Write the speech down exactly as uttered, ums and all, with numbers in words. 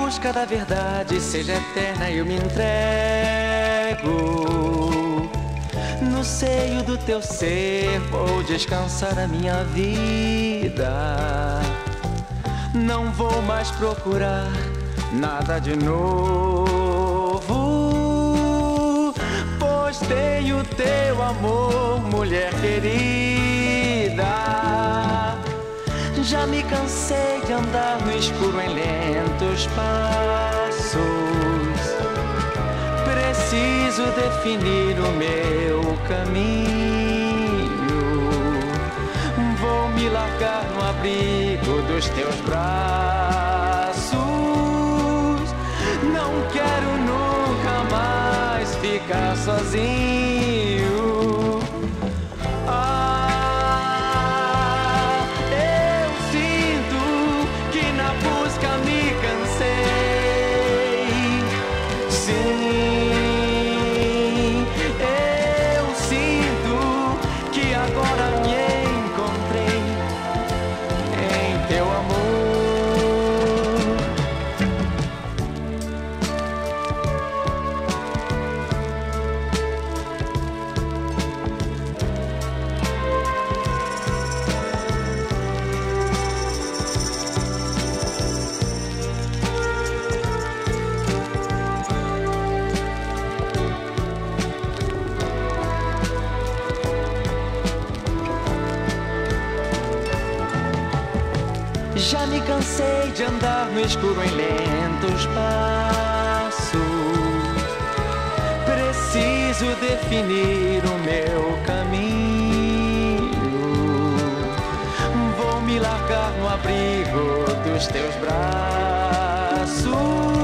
busca da verdade seja eterna, eu me entrego. No seio do teu ser vou descansar a minha vida. Não vou mais procurar nada de novo, pois tenho teu amor, mulher querida. Já me cansei de andar no escuro em lentos passos. Preciso definir o meu caminho. Vou me largar no abrigo dos teus braços. Não quero nunca mais ficar sozinho. Ah, eu sinto que na busca me cansei. Sim, eu sinto que agora me encontrei em teu amor. Já me cansei de andar no escuro em lentos passos. Preciso definir o meu caminho. Vou me largar no abrigo dos teus braços.